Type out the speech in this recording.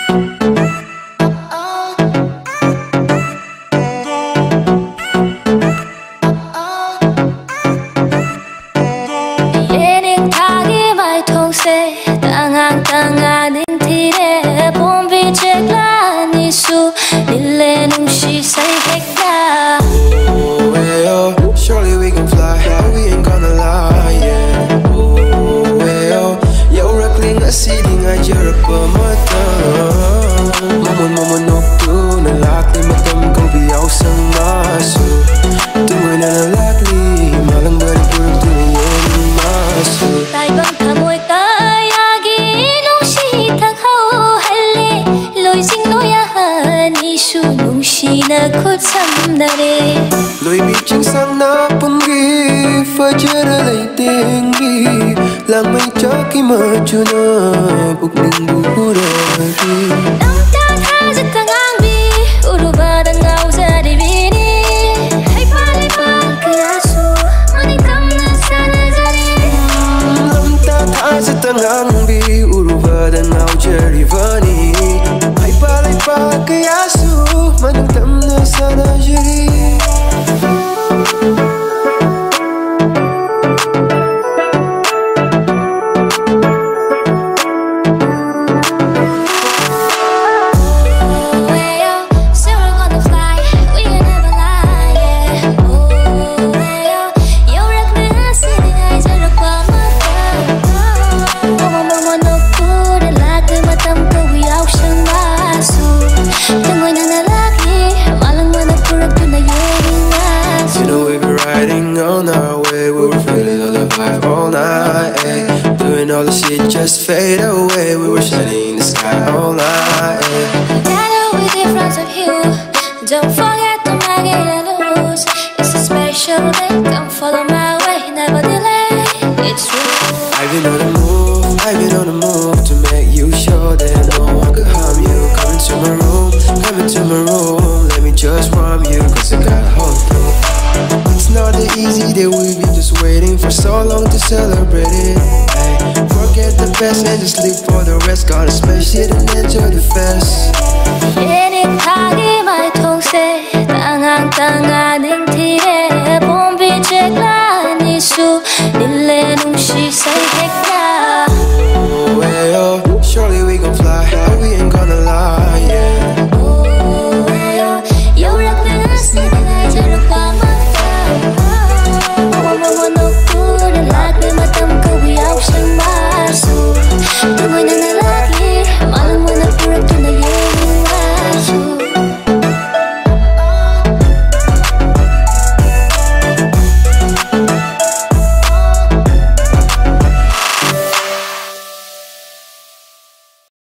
Surely we can fly, we ain't gonna lie, yeah. Oh, hey, oh, yo, rakling asiding ay jarap pa mata. Momon nocturne, lakli matam kang biyaw sang maso. Tungoy na nalakli, malang balik purog tunayan maso. Tay bang kamoy kayagi nung sitang hauhali. Loy sing loyahan isu nung sinakot samdare. Loy biching sang napungi, fajar alay tinggi. Lang may chaki machuna, bukling bukurari. Namtan hazit tangang bi, uruba dangaw sa divini. Hay palipal kayaso, manikam na sana jari. Namtan hazit tangang bi, uruba dangaw jarivani. Hay palipal kayaso, manikam na sana jari. All the shit just fade away. We were shining in the sky all night. Daniel with difference of hue. Don't forget to make it lose. It's a special day. Come follow my way, never delay. It's true. I've been on the move, I've been on the move to make you sure that no one could harm you. Come into my room, come into my room. Let me just warm you, cause I got home through. It's not that easy that we've been just waiting for so long to celebrate it. Hey, forget the past and just live for the rest. Gotta smash it and enjoy the fest.